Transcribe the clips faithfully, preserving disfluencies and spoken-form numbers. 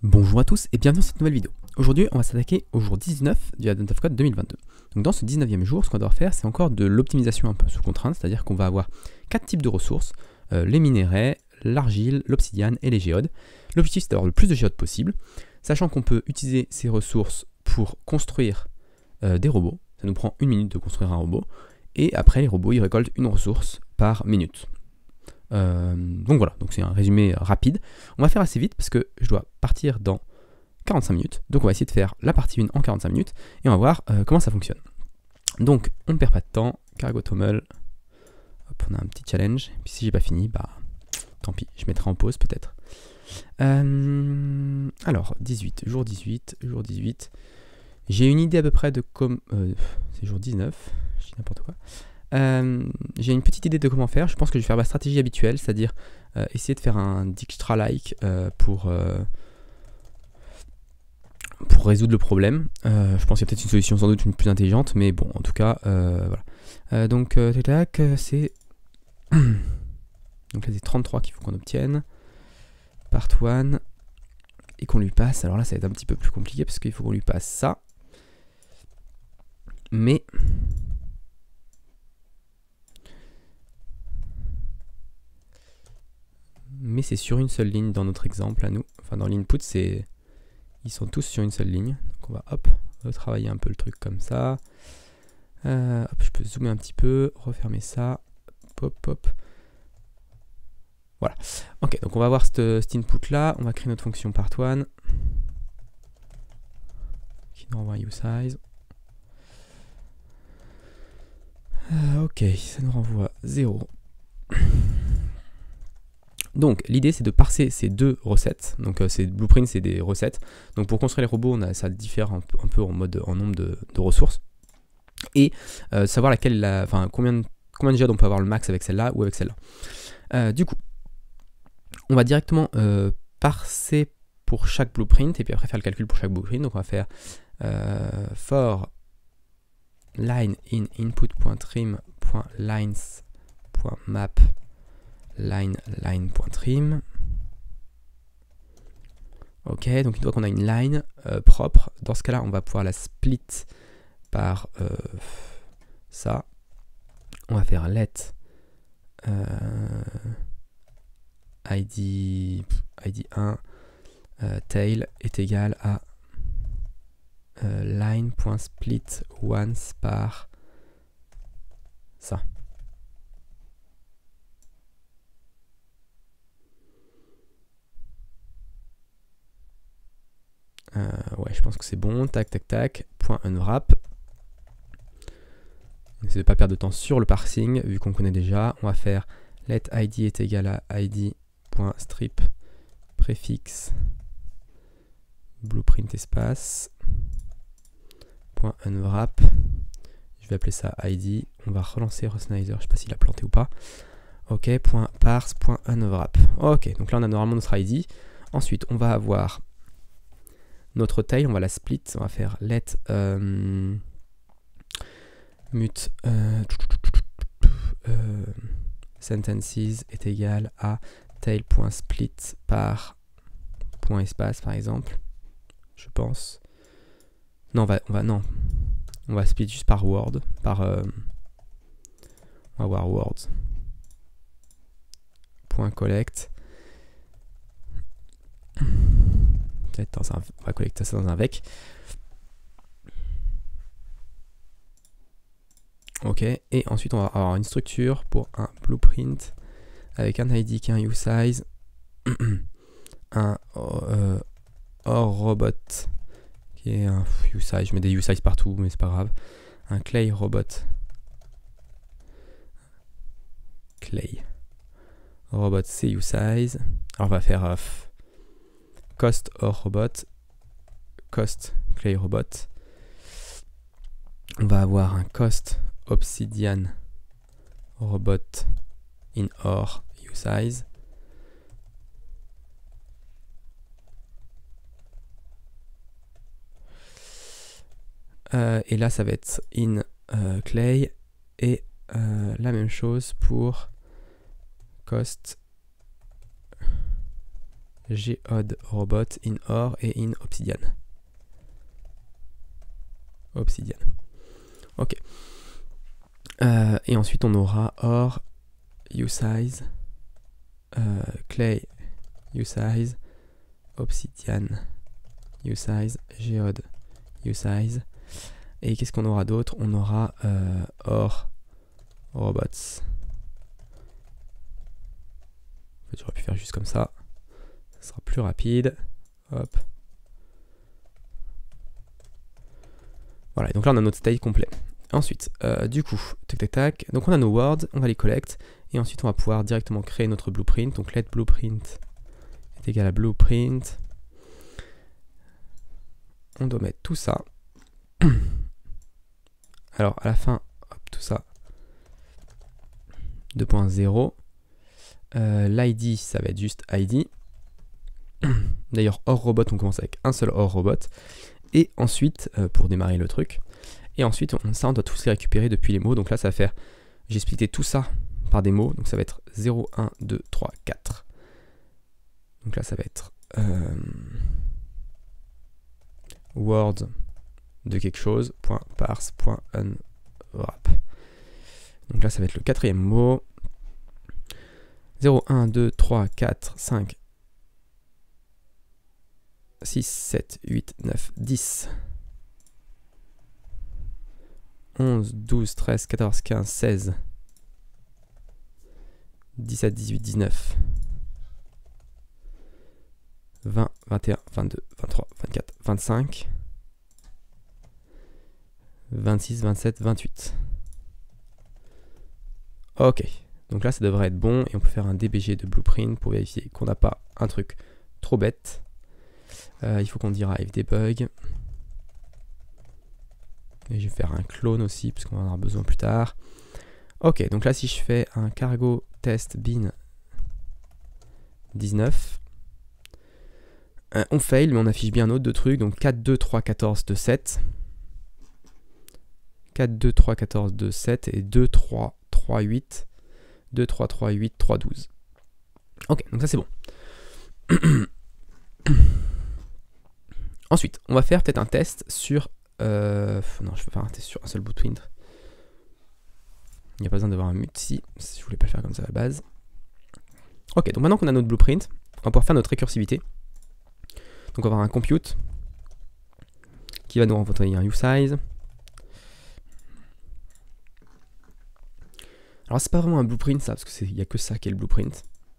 Bonjour à tous et bienvenue dans cette nouvelle vidéo. Aujourd'hui, on va s'attaquer au jour dix-neuf du Advent of Code deux mille vingt-deux. Donc dans ce dix-neuvième jour, ce qu'on va devoir faire, c'est encore de l'optimisation un peu sous contrainte, c'est-à-dire qu'on va avoir quatre types de ressources, euh, les minerais, l'argile, l'obsidiane et les géodes. L'objectif, c'est d'avoir le plus de géodes possible, sachant qu'on peut utiliser ces ressources pour construire euh, des robots. Ça nous prend une minute de construire un robot, et après, les robots, ils récoltent une ressource par minute. Euh, donc voilà, donc c'est un résumé rapide. On va faire assez vite parce que je dois partir dans quarante-cinq minutes. Donc on va essayer de faire la partie un en quarante-cinq minutes et on va voir euh, comment ça fonctionne. Donc on ne perd pas de temps. Cargo Toml. Hop, on a un petit challenge. Puis si j'ai pas fini, bah tant pis, je mettrai en pause peut-être. Euh, alors dix-huit, jour dix-huit, jour dix-huit. J'ai une idée à peu près de comment. Euh, c'est jour dix-neuf, je dis n'importe quoi. Euh, j'ai une petite idée de comment faire. Je pense que je vais faire ma stratégie habituelle, c'est-à-dire euh, essayer de faire un Dijkstra-like euh, pour, euh, pour résoudre le problème. Euh, je pense qu'il y a peut-être une solution sans doute une plus intelligente, mais bon, en tout cas, euh, voilà. Euh, donc, euh, tac, c'est donc là, c'est trente-trois qu'il faut qu'on obtienne. Part un. Et qu'on lui passe. Alors là, ça va être un petit peu plus compliqué parce qu'il faut qu'on lui passe ça. Mais mais c'est sur une seule ligne dans notre exemple à nous. Enfin, dans l'input, c'est ils sont tous sur une seule ligne. Donc on va hop, retravailler un peu le truc comme ça. Euh, hop, je peux zoomer un petit peu, refermer ça. Pop, pop. Voilà. Ok, donc on va voir cet input là. On va créer notre fonction part un qui nous renvoie un usize. Euh, ok, ça nous renvoie zéro. Donc l'idée c'est de parser ces deux recettes, donc euh, ces blueprints c'est des recettes, donc pour construire les robots on a, ça diffère un peu, un peu en mode en nombre de, de ressources, et euh, savoir laquelle, la, enfin combien de, combien de géodes on peut avoir le max avec celle-là ou avec celle-là. Euh, du coup, on va directement euh, parser pour chaque blueprint, et puis après faire le calcul pour chaque blueprint, donc on va faire euh, for line in input.trim.lines.map line line.trim. Ok, donc une fois qu'on a une line euh, propre, dans ce cas-là, on va pouvoir la split par euh, ça. On va faire let euh, id id un euh, tail est égal à euh, line.split once par ça. Euh, ouais, je pense que c'est bon. Tac, tac, tac. Point unwrap. On essaie de ne pas perdre de temps sur le parsing, vu qu'on connaît déjà. On va faire let id est égal à id.strip préfixe blueprint espace point unwrap. Je vais appeler ça id. On va relancer Rosnizer. Je ne sais pas s'il a planté ou pas. Ok, point parse, point unwrap. Ok, donc là on a normalement notre id. Ensuite, on va avoir notre tail, on va la split, on va faire let euh, mut euh, euh, sentences est égal à tail.split par point espace par exemple, je pense. Non, on va, on va, non. On va split juste par word, par euh, on va voir words. Point collect. Dans un, on va collecter ça dans un vec. Ok, et ensuite on va avoir une structure pour un blueprint avec un id qui est un usize, un euh, or robot qui est un usize, je mets des usize partout mais c'est pas grave, un clay robot, clay robot c'est usize. Alors on va faire euh, cost or robot, cost clay robot. On va avoir un cost obsidian robot in or usize. Euh, et là ça va être in euh, clay et euh, la même chose pour cost geode robot in or et in obsidian. Obsidian. Ok. Euh, et ensuite on aura or usize, euh, clay usize, obsidian usize, geode usize. Et qu'est-ce qu'on aura d'autre? On aura euh, or robots. En fait, j'aurais pu faire juste comme ça. Ça sera plus rapide. Hop. Voilà, donc là on a notre state complet. Ensuite, euh, du coup, tac tac tac. Donc on a nos words, on va les collect. Et ensuite on va pouvoir directement créer notre blueprint. Donc let blueprint est égal à blueprint. On doit mettre tout ça. Alors à la fin, hop, tout ça. deux point zéro. Euh, L'I D, ça va être juste I D. D'ailleurs, or robot, on commence avec un seul or robot. Et ensuite, euh, pour démarrer le truc, et ensuite, on, ça, on doit tous les récupérer depuis les mots. Donc là, ça va faire, j'ai splitté tout ça par des mots. Donc ça va être zéro, un, deux, trois, quatre. Donc là, ça va être euh, word de quelque chose, point parse, point unwrap. Donc là, ça va être le quatrième mot. zéro, un, deux, trois, quatre, cinq, six, sept, huit, neuf, dix, onze, douze, treize, quatorze, quinze, seize, dix-sept, dix-huit, dix-neuf, vingt, vingt et un, vingt-deux, vingt-trois, vingt-quatre, vingt-cinq, vingt-six, vingt-sept, vingt-huit. Ok, donc là ça devrait être bon et on peut faire un D B G de blueprint pour vérifier qu'on n'a pas un truc trop bête. Euh, il faut qu'on derive debug. Et je vais faire un clone aussi parce qu'on en aura besoin plus tard. Ok, donc là si je fais un cargo test bin dix-neuf, euh, on fail mais on affiche bien un autre de trucs. Donc quatre, deux, trois, quatorze, deux, sept. quatre, deux, trois, quatorze, deux, sept et deux, trois, trois, huit. deux, trois, trois, huit, trois, douze. Ok, donc ça c'est bon. Ensuite, on va faire peut-être un test sur... Euh, non, je peux faire un test sur un seul blueprint. Il n'y a pas besoin d'avoir un mute si, si je voulais pas le faire comme ça à la base. Ok, donc maintenant qu'on a notre blueprint, on va pouvoir faire notre récursivité. Donc on va avoir un compute qui va nous renvoyer un usize. Alors c'est pas vraiment un blueprint ça, parce qu'il n'y a que ça qui est le blueprint.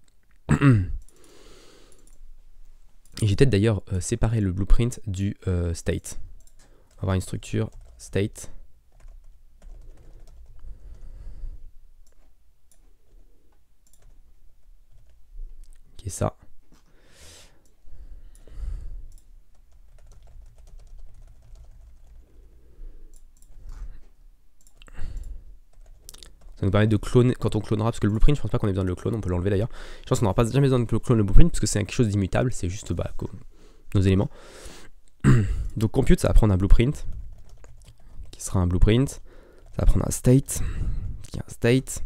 Et j'ai peut-être d'ailleurs euh, séparé le blueprint du euh, state. On va avoir une structure state. Qui est ça. Ça nous permet de cloner quand on clonera, parce que le blueprint, je pense pas qu'on ait besoin de le clone, on peut l'enlever d'ailleurs. Je pense qu'on n'aura pas jamais besoin de clone le blueprint, parce que c'est quelque chose d'immutable, c'est juste bah, nos éléments. Donc compute, ça va prendre un blueprint, qui sera un blueprint. Ça va prendre un state, qui est un state.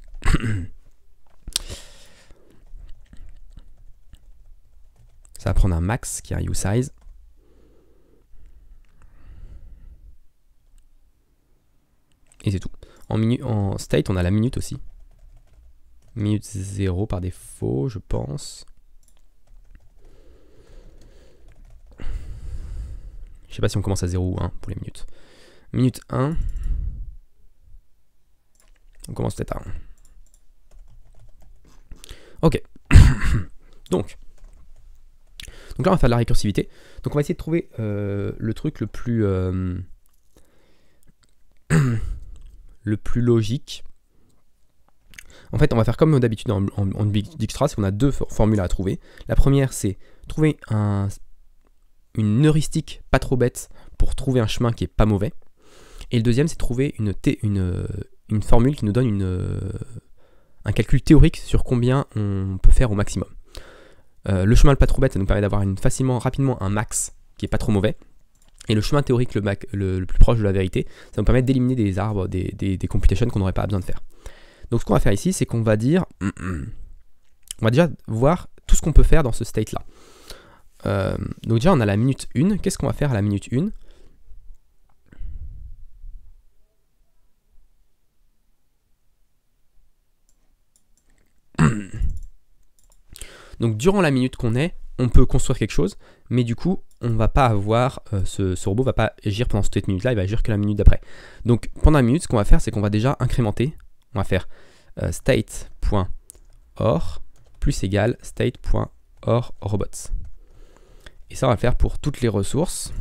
Ça va prendre un max, qui est un usize. Et c'est tout. En, en state, on a la minute aussi. Minute zéro par défaut, je pense. Je sais pas si on commence à zéro ou un pour les minutes. Minute un. On commence peut-être à un. Ok. Donc. Donc là, on va faire de la récursivité. Donc on va essayer de trouver euh, le truc le plus... Euh, le plus logique. En fait, on va faire comme d'habitude en, en, en Dijkstra, c'est qu'on a deux for formules à trouver. La première, c'est trouver un, une heuristique pas trop bête pour trouver un chemin qui est pas mauvais. Et le deuxième, c'est trouver une, une, une formule qui nous donne une, un calcul théorique sur combien on peut faire au maximum. Euh, le chemin le pas trop bête, ça nous permet d'avoir facilement, rapidement un max qui est pas trop mauvais. Et le chemin théorique le, le, le plus proche de la vérité, ça nous permet d'éliminer des arbres, des, des, des computations qu'on n'aurait pas besoin de faire. Donc ce qu'on va faire ici, c'est qu'on va dire, on va déjà voir tout ce qu'on peut faire dans ce state-là. euh, donc déjà on a la minute un. Qu'est-ce qu'on va faire à la minute un? Donc durant la minute qu'on est, on peut construire quelque chose, mais du coup, on va pas avoir, euh, ce, ce robot va pas agir pendant cette minute-là, il va agir que la minute d'après. Donc pendant la minute, ce qu'on va faire, c'est qu'on va déjà incrémenter, on va faire euh, state.or plus égal state.or_robots. Et ça, on va le faire pour toutes les ressources.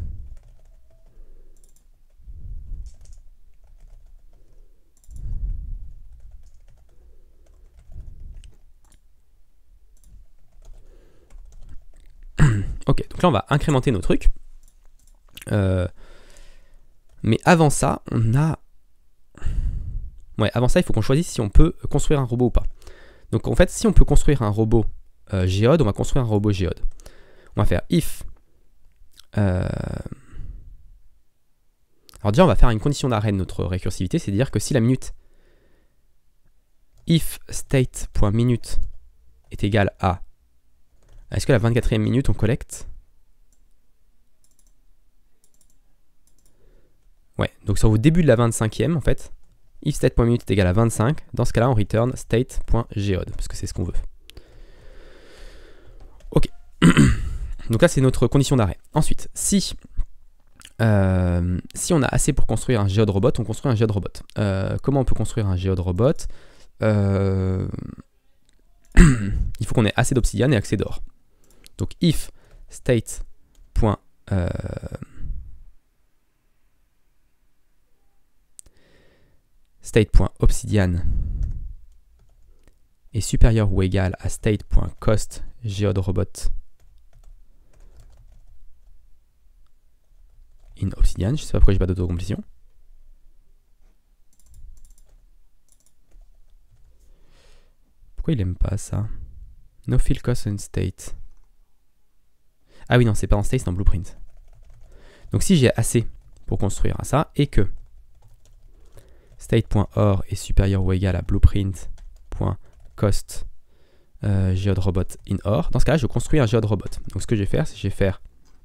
Ok, donc là on va incrémenter nos trucs. Euh, mais avant ça, on a... Ouais, avant ça, il faut qu'on choisisse si on peut construire un robot ou pas. Donc en fait, si on peut construire un robot euh, géode, on va construire un robot géode. On va faire if... Euh... Alors déjà, on va faire une condition d'arrêt de notre récursivité, c'est-à-dire que si la minute if state.minute est égale à... Est-ce que la vingt-quatrième minute, on collecte? Ouais, donc c'est au début de la vingt-cinquième, en fait. If state.minute est égal à vingt-cinq, dans ce cas-là, on return state.geode, parce que c'est ce qu'on veut. Ok. Donc là, c'est notre condition d'arrêt. Ensuite, si, euh, si on a assez pour construire un geode robot, on construit un geode robot. Euh, comment on peut construire un geode robot? euh, Il faut qu'on ait assez d'obsidian et assez d'or. Donc if state. Euh, state.obsidian est supérieur ou égal à state.cost geoderobot in obsidian. Je sais pas pourquoi j'ai pas d'autocomplétion. Pourquoi il aime pas ça? No fill cost in state. Ah oui, non, c'est pas en state, c'est en blueprint. Donc si j'ai assez pour construire ça et que state.or est supérieur ou égal à blueprint.cost euh, geoderobot in or, dans ce cas-là, je construis un geoderobot. Donc ce que je vais faire, c'est que je vais faire...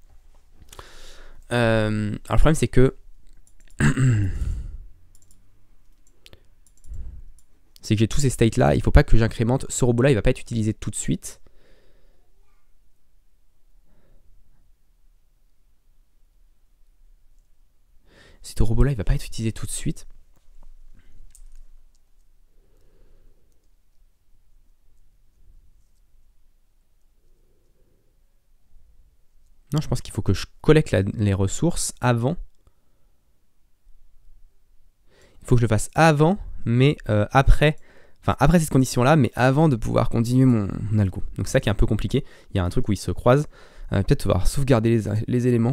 Euh, alors le problème, c'est que... c'est que j'ai tous ces states-là, il ne faut pas que j'incrémente. Ce robot-là, il ne va pas être utilisé tout de suite. Ce robot-là, il ne va pas être utilisé tout de suite. Non, je pense qu'il faut que je collecte la, les ressources avant. Il faut que je le fasse avant, mais euh, après, enfin après cette condition-là, mais avant de pouvoir continuer mon, mon algo. Donc c'est ça qui est un peu compliqué. Il y a un truc où ils se croisent. Euh, Peut-être devoir sauvegarder les, les éléments.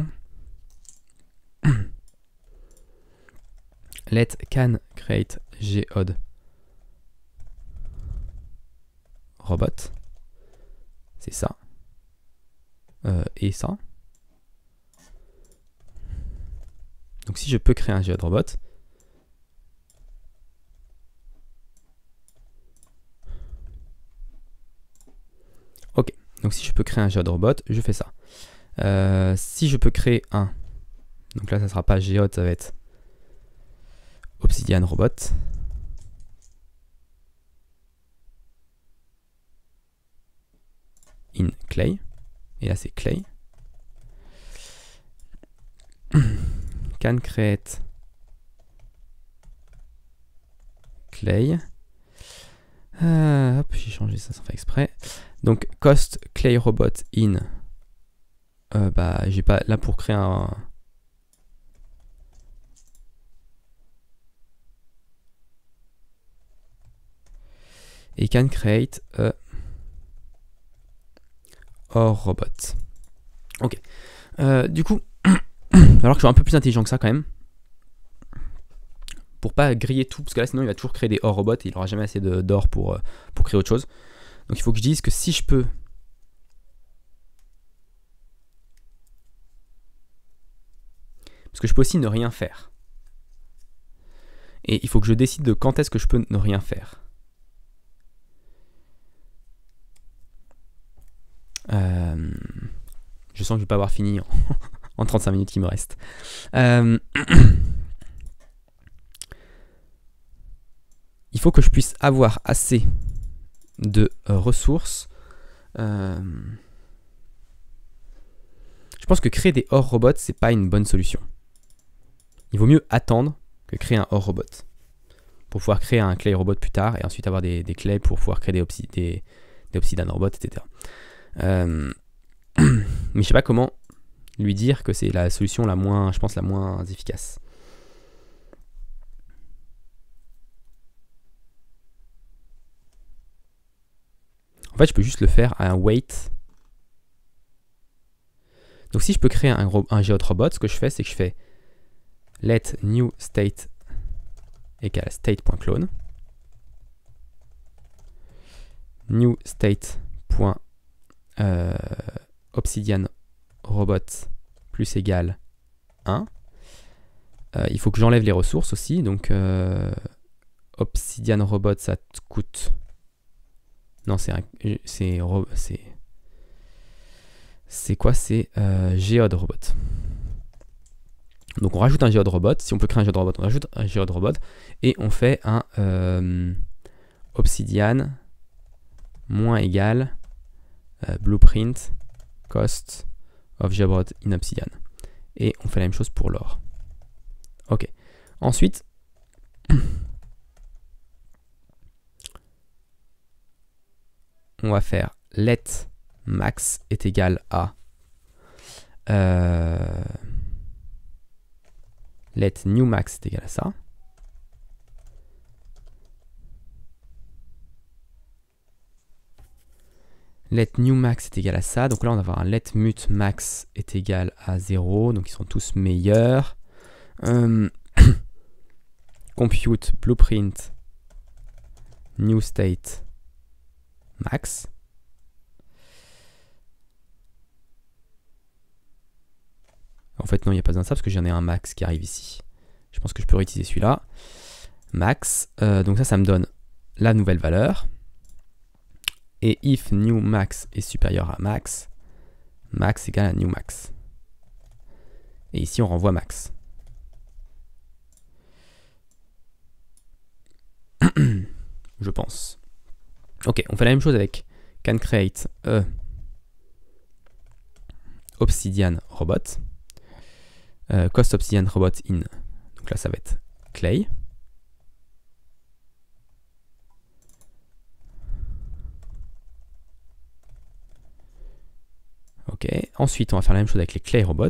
Let can create geode robot. C'est ça. Euh, et ça. Donc si je peux créer un geode robot, ok, donc si je peux créer un geode robot, je fais ça. Euh, si je peux créer un, donc là ça sera pas geode, ça va être obsidian robot. In clay, et là c'est clay. Can create clay. Euh, hop, j'ai changé ça sans faire exprès. Donc cost clay robot in. Euh, bah j'ai pas là pour créer un. Et can create a or robot. Ok. Euh, du coup, alors que je suis un peu plus intelligent que ça quand même, pour pas griller tout, parce que là sinon il va toujours créer des or robots et il aura jamais assez d'or pour, euh, pour créer autre chose. Donc il faut que je dise que si je peux parce que je peux aussi ne rien faire. Et il faut que je décide de quand est-ce que je peux ne rien faire. Euh, Je sens que je vais pas avoir fini en, en trente-cinq minutes qui me restent. Euh, il faut que je puisse avoir assez de euh, ressources. Euh, je pense que créer des or robots, c'est pas une bonne solution. Il vaut mieux attendre que créer un or robot pour pouvoir créer un clay robot plus tard et ensuite avoir des, des clays pour pouvoir créer des, obsi des, des obsidian robots, et cetera. Euh, mais je sais pas comment lui dire que c'est la solution la moins, je pense, la moins efficace. En fait, je peux juste le faire à un wait. Donc si je peux créer un, un geotrobot, ce que je fais, c'est que je fais let new state égale state.clone. New state. Euh, obsidian robot plus égal un. Euh, il faut que j'enlève les ressources aussi. Donc euh, obsidian robot, ça te coûte. Non, c'est c'est c'est c'est quoi? C'est euh, geode robot. Donc on rajoute un geode robot. Si on peut créer un geode robot, on rajoute un geode robot et on fait un euh, obsidian moins égal euh, blueprint cost of geode in obsidian. Et on fait la même chose pour l'or. Ok. Ensuite, on va faire let max est égal à euh, let new max est égal à ça. Let new max est égal à ça. Donc là, on va avoir un let mut max est égal à zéro. Donc ils sont tous meilleurs. Euh, compute blueprint new state max. En fait, non, il n'y a pas besoin de ça parce que j'en ai un max qui arrive ici. Je pense que je peux réutiliser celui-là. Max. Euh, donc ça, ça me donne la nouvelle valeur. Et if new max est supérieur à max, max égale à new max. Et ici, on renvoie max. Je pense. Ok, on fait la même chose avec can create a obsidian robot. Euh, cost obsidian robot in. Donc là, ça va être clay. Ok, ensuite on va faire la même chose avec les clay robots.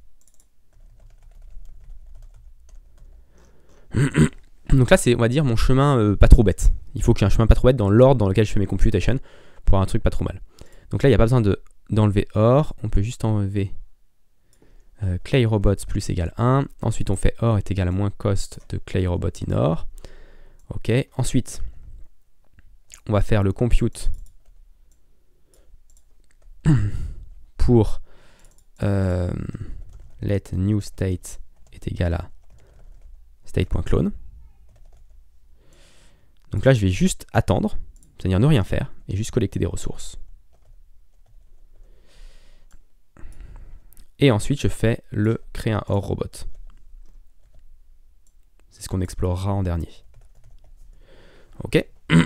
Donc là c'est, on va dire, mon chemin euh, pas trop bête. Il faut que j'ai un chemin pas trop bête dans l'ordre dans lequel je fais mes computations pour avoir un truc pas trop mal. Donc là il n'y a pas besoin de, d'enlever or, on peut juste enlever euh, clay robots plus égal un. Ensuite on fait or est égal à moins cost de clay robot in or. Ok, ensuite on va faire le compute pour euh, let new state est égal à state.clone. Donc là, je vais juste attendre, c'est-à-dire ne rien faire, et juste collecter des ressources. Et ensuite, je fais le créer un or robot. C'est ce qu'on explorera en dernier. Ok.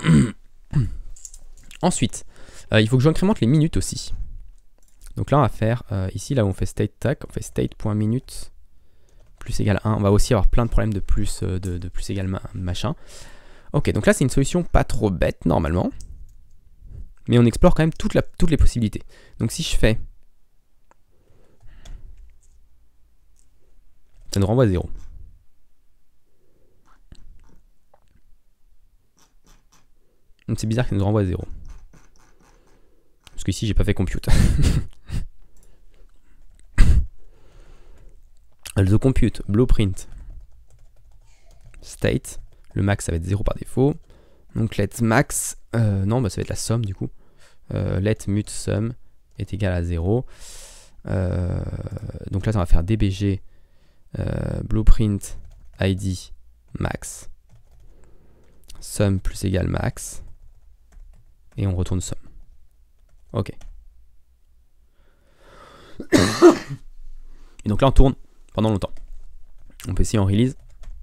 Ensuite, euh, il faut que j'incrémente les minutes aussi. Donc là, on va faire, euh, ici, là où on fait state tac, on fait state.minute plus égal un. On va aussi avoir plein de problèmes de plus, euh, de, de plus égal ma machin. Ok, donc là, c'est une solution pas trop bête, normalement. Mais on explore quand même toute la, toutes les possibilités. Donc si je fais... Ça nous renvoie à zéro. Donc c'est bizarre qu'il nous renvoie à zéro. Parce qu'ici, j'ai pas fait compute. The compute blueprint state, le max ça va être zéro par défaut. Donc let max, euh, non bah ça va être la somme du coup. Euh, let mut sum est égal à zéro. Euh, donc là ça va faire dbg euh, blueprint id max sum plus égal max et on retourne sum. Ok. Et donc là, on tourne pendant longtemps. On peut essayer en release.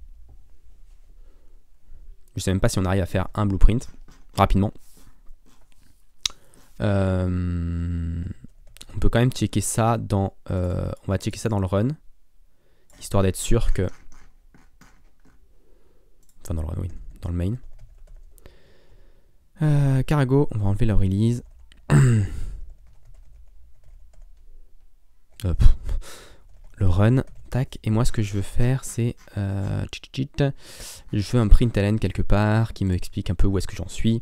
Je sais même pas si on arrive à faire un blueprint rapidement. Euh, on peut quand même checker ça dans... Euh, on va checker ça dans le run. Histoire d'être sûr que... Enfin dans le run, oui. Dans le main. Euh, Cargo, on va enlever la release. Hop. Le run, tac. Et moi, ce que je veux faire, c'est... Euh, je veux un println quelque part qui me explique un peu où est-ce que j'en suis.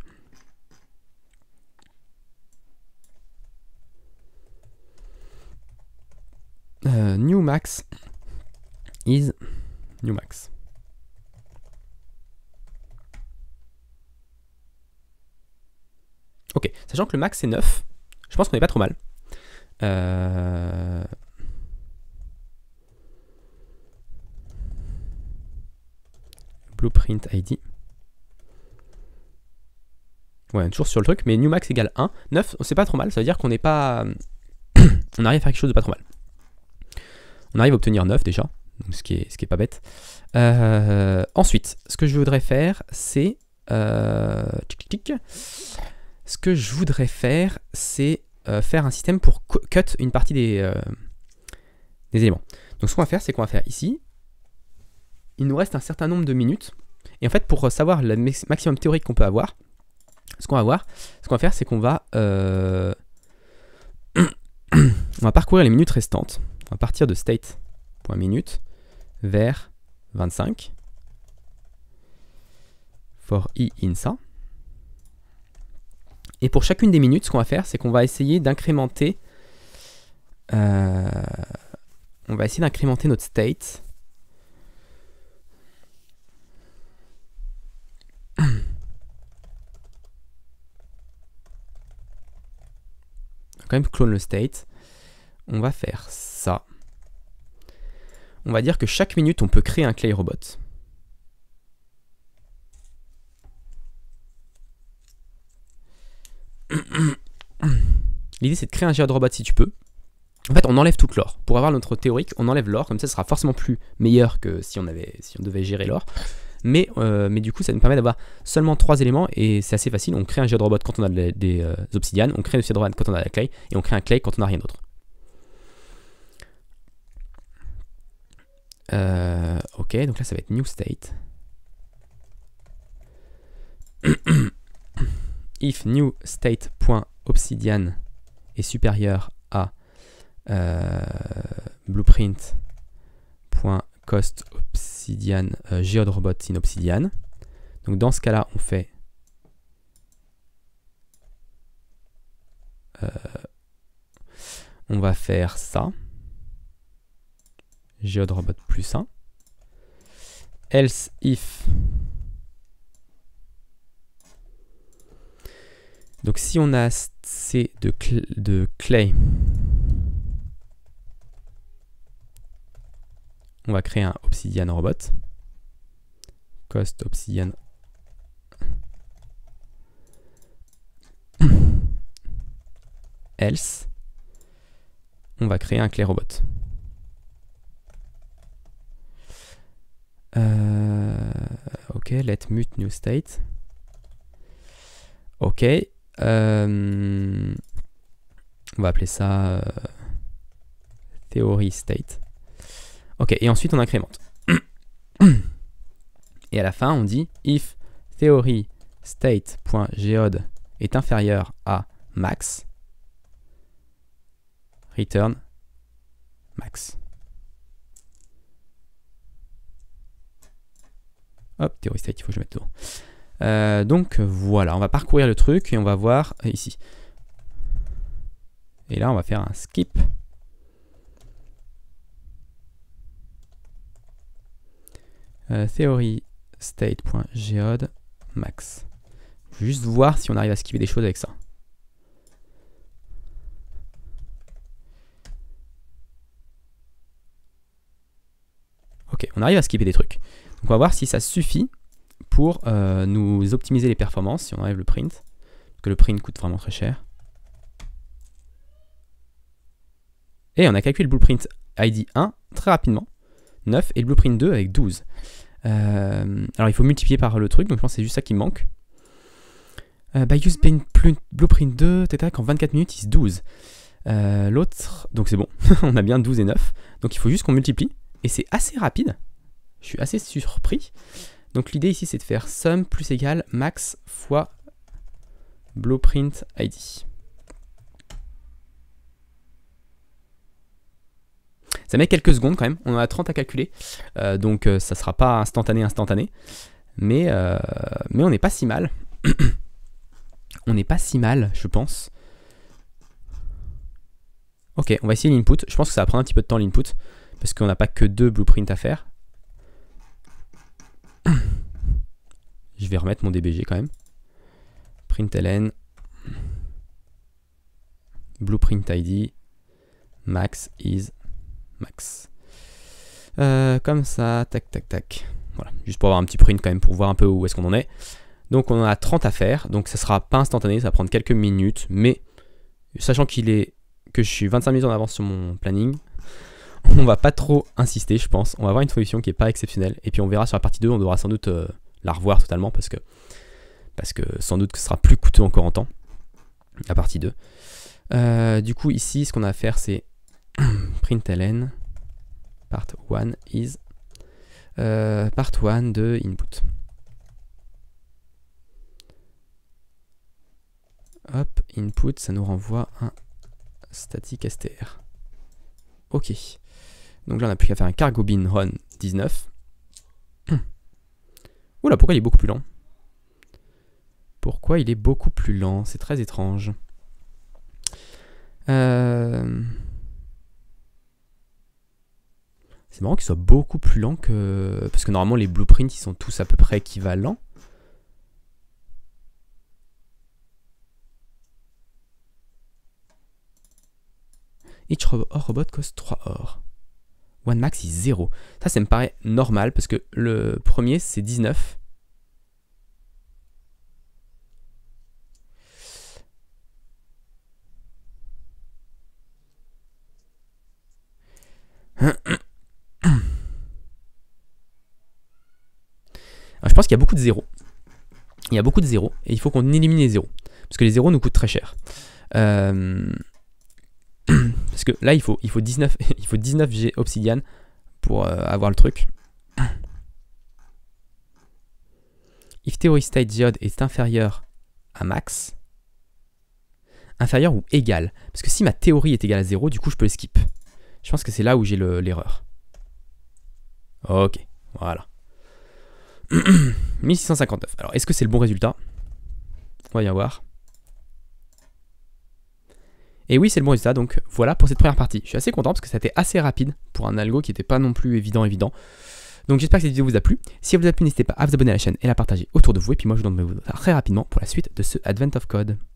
Euh, new max is new max. Ok, sachant que le max c'est neuf, je pense qu'on n'est pas trop mal. Euh... Blueprint I D. Ouais, toujours sur le truc, mais new max égale un. neuf, c'est pas trop mal, ça veut dire qu'on n'est pas... on arrive à faire quelque chose de pas trop mal. On arrive à obtenir neuf déjà, donc ce, qui est, ce qui est pas bête. Euh, ensuite, ce que je voudrais faire, c'est... Euh, tic, tic, ce que je voudrais faire, c'est euh, faire un système pour cut une partie des, euh, des éléments. Donc ce qu'on va faire, c'est qu'on va faire ici, il nous reste un certain nombre de minutes. Et en fait, pour savoir le maximum théorique qu'on peut avoir, ce qu'on va voir, ce qu'on va faire, c'est qu'on va, euh, on va parcourir les minutes restantes. On va partir de state.minute vers vingt-cinq. For i in ça. Et pour chacune des minutes, ce qu'on va faire, c'est qu'on va essayer d'incrémenter euh, on va essayer d'incrémenter notre state. On va quand même clone le state. On va faire ça. On va dire que chaque minute, on peut créer un clay robot. L'idée, c'est de créer un geode robot si tu peux. En fait, on enlève toute l'or. Pour avoir notre théorique, on enlève l'or. Comme ça, ce sera forcément plus meilleur que si on, avait, si on devait gérer l'or. Mais, euh, mais du coup, ça nous permet d'avoir seulement trois éléments et c'est assez facile. On crée un geode robot quand on a des, des euh, obsidianes, on crée un geode robot quand on a la clay et on crée un clay quand on n'a rien d'autre. Euh, ok, donc là, ça va être new state. If new state.obsidian est supérieur à euh, blueprint.cost obsidian euh, geode robot in obsidian. Donc dans ce cas-là, on fait euh, on va faire ça. Geode robot plus un. Else if. Donc si on a assez de, cl de clay, on va créer un obsidian robot. Cost obsidian. Else, on va créer un clay robot. Euh, ok, let mute new state. Ok. Euh, on va appeler ça euh, theory state. Ok, et ensuite on incrémente. Et à la fin, on dit if theory state.geode est inférieur à max, return max. Hop, theory state, il faut que je mette dedans. Euh, donc voilà, on va parcourir le truc et on va voir ici. Et là, on va faire un skip. Euh, theory state.geode max. Je vais juste voir si on arrive à skipper des choses avec ça. Ok, on arrive à skipper des trucs. Donc on va voir si ça suffit pour euh, nous optimiser les performances si on enlève le print. Parce que le print coûte vraiment très cher. Et on a calculé le blueprint I D un très rapidement, neuf, et le blueprint deux avec douze. Euh, alors il faut multiplier par le truc, donc je pense que c'est juste ça qui me manque. Euh, by use blueprint deux, tac, en vingt-quatre minutes, il se douze. Euh, L'autre, donc c'est bon, on a bien douze et neuf. Donc il faut juste qu'on multiplie, et c'est assez rapide. Je suis assez surpris. Donc l'idée ici, c'est de faire sum plus égal max fois blueprint I D. Ça met quelques secondes quand même, on en a trente à calculer, euh, donc euh, ça sera pas instantané instantané, mais, euh, mais on n'est pas si mal. On n'est pas si mal, je pense. Ok, on va essayer l'input. Je pense que ça va prendre un petit peu de temps l'input, parce qu'on n'a pas que deux blueprints à faire. Je vais remettre mon D B G quand même. Println, blueprint I D, max is max. Euh, comme ça, tac, tac, tac. Voilà, juste pour avoir un petit print quand même, pour voir un peu où est-ce qu'on en est. Donc on en a trente à faire, donc ça sera pas instantané, ça va prendre quelques minutes, mais sachant qu'il est que je suis vingt-cinq minutes en avance sur mon planning, on va pas trop insister, je pense. On va avoir une solution qui est pas exceptionnelle, et puis on verra sur la partie deux, on devra sans doute euh, la revoir totalement, parce que, parce que sans doute que ce sera plus coûteux encore en temps, la partie deux. Euh, du coup ici, ce qu'on a à faire, c'est println part one is euh, part one de input. Hop, input, ça nous renvoie un static str. Ok. Donc là, on n'a plus qu'à faire un cargo bin run dix-neuf. Oula, pourquoi il est beaucoup plus lent? Pourquoi il est beaucoup plus lent? C'est très étrange. Euh... C'est marrant qu'il soit beaucoup plus lent que... Parce que normalement, les blueprints, ils sont tous à peu près équivalents. Each or robot cost trois or. One max is zéro. Ça, ça me paraît normal parce que le premier, c'est dix-neuf. Alors, je pense qu'il y a beaucoup de zéros. Il y a beaucoup de zéros et il faut qu'on élimine les zéros. Parce que les zéros nous coûtent très cher. Euh... Parce que là, il faut, il faut dix-neuf, il faut dix-neuf G obsidian pour euh, avoir le truc. If theory state diode est inférieur à max, inférieur ou égal. Parce que si ma théorie est égale à zéro, du coup, je peux le skip. Je pense que c'est là où j'ai l'erreur. Ok, voilà. mille six cent cinquante-neuf. Alors, est-ce que c'est le bon résultat? On va y voir. Et oui, c'est le bon résultat, donc voilà pour cette première partie. Je suis assez content parce que ça a été assez rapide pour un algo qui n'était pas non plus évident évident. Donc j'espère que cette vidéo vous a plu. Si elle vous a plu, n'hésitez pas à vous abonner à la chaîne et la partager autour de vous. Et puis moi, je vous donne très rapidement pour la suite de ce Advent of Code.